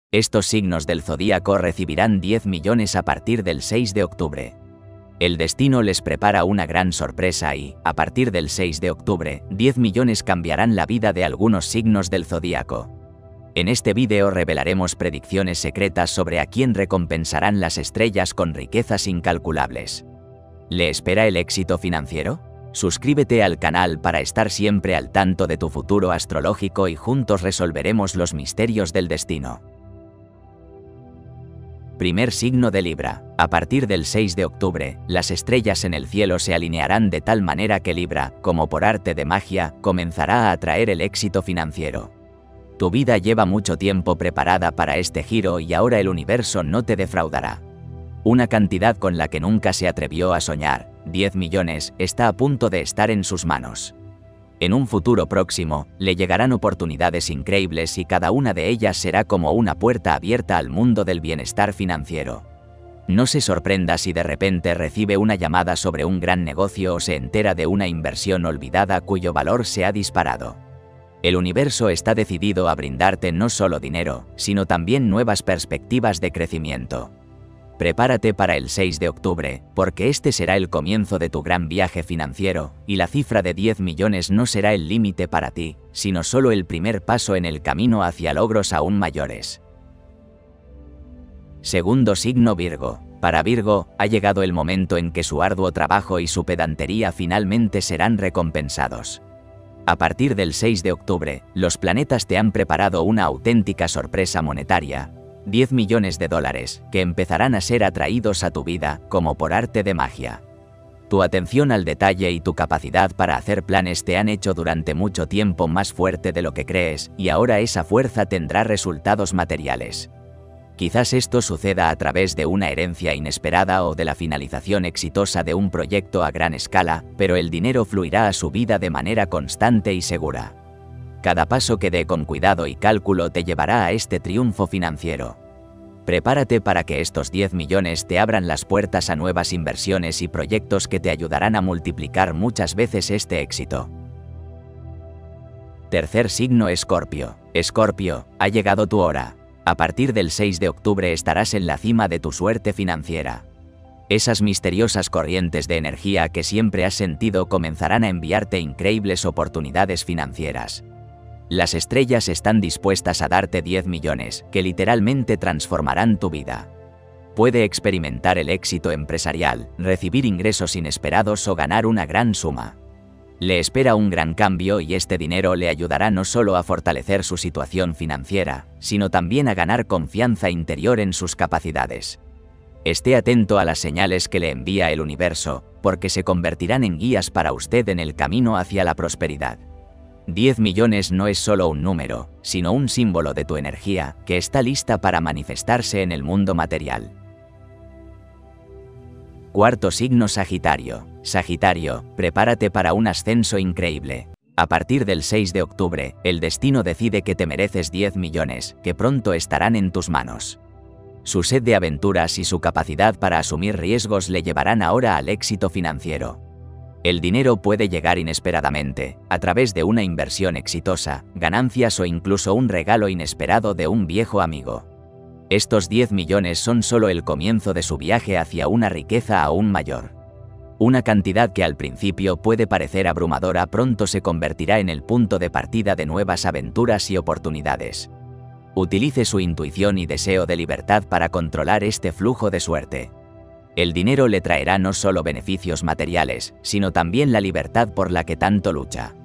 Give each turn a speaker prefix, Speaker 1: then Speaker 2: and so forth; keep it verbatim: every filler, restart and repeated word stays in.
Speaker 1: Estos signos del zodíaco recibirán diez millones a partir del seis de octubre. El destino les prepara una gran sorpresa y, a partir del seis de octubre, diez millones cambiarán la vida de algunos signos del zodíaco. En este vídeo revelaremos predicciones secretas sobre a quién recompensarán las estrellas con riquezas incalculables. ¿Le espera el éxito financiero? Suscríbete al canal para estar siempre al tanto de tu futuro astrológico y juntos resolveremos los misterios del destino. Primer signo de Libra. A partir del seis de octubre, las estrellas en el cielo se alinearán de tal manera que Libra, como por arte de magia, comenzará a atraer el éxito financiero. Tu vida lleva mucho tiempo preparada para este giro y ahora el universo no te defraudará. Una cantidad con la que nunca se atrevió a soñar, diez millones, está a punto de estar en sus manos. En un futuro próximo, le llegarán oportunidades increíbles y cada una de ellas será como una puerta abierta al mundo del bienestar financiero. No se sorprenda si de repente recibe una llamada sobre un gran negocio o se entera de una inversión olvidada cuyo valor se ha disparado. El universo está decidido a brindarte no solo dinero, sino también nuevas perspectivas de crecimiento. Prepárate para el seis de octubre, porque este será el comienzo de tu gran viaje financiero, y la cifra de diez millones no será el límite para ti, sino solo el primer paso en el camino hacia logros aún mayores. Segundo signo Virgo. Para Virgo, ha llegado el momento en que su arduo trabajo y su pedantería finalmente serán recompensados. A partir del seis de octubre, los planetas te han preparado una auténtica sorpresa monetaria. diez millones de dólares, que empezarán a ser atraídos a tu vida, como por arte de magia. Tu atención al detalle y tu capacidad para hacer planes te han hecho durante mucho tiempo más fuerte de lo que crees, y ahora esa fuerza tendrá resultados materiales. Quizás esto suceda a través de una herencia inesperada o de la finalización exitosa de un proyecto a gran escala, pero el dinero fluirá a su vida de manera constante y segura. Cada paso que dé con cuidado y cálculo te llevará a este triunfo financiero. Prepárate para que estos diez millones te abran las puertas a nuevas inversiones y proyectos que te ayudarán a multiplicar muchas veces este éxito. Tercer signo Escorpio. Escorpio, ha llegado tu hora. A partir del seis de octubre estarás en la cima de tu suerte financiera. Esas misteriosas corrientes de energía que siempre has sentido comenzarán a enviarte increíbles oportunidades financieras. Las estrellas están dispuestas a darte diez millones, que literalmente transformarán tu vida. Puede experimentar el éxito empresarial, recibir ingresos inesperados o ganar una gran suma. Le espera un gran cambio y este dinero le ayudará no solo a fortalecer su situación financiera, sino también a ganar confianza interior en sus capacidades. Esté atento a las señales que le envía el universo, porque se convertirán en guías para usted en el camino hacia la prosperidad. diez millones no es solo un número, sino un símbolo de tu energía, que está lista para manifestarse en el mundo material. Cuarto signo Sagitario. Sagitario, prepárate para un ascenso increíble. A partir del seis de octubre, el destino decide que te mereces diez millones, que pronto estarán en tus manos. Su sed de aventuras y su capacidad para asumir riesgos le llevarán ahora al éxito financiero. El dinero puede llegar inesperadamente, a través de una inversión exitosa, ganancias o incluso un regalo inesperado de un viejo amigo. Estos diez millones son solo el comienzo de su viaje hacia una riqueza aún mayor. Una cantidad que al principio puede parecer abrumadora pronto se convertirá en el punto de partida de nuevas aventuras y oportunidades. Utilice su intuición y deseo de libertad para controlar este flujo de suerte. El dinero le traerá no solo beneficios materiales, sino también la libertad por la que tanto lucha.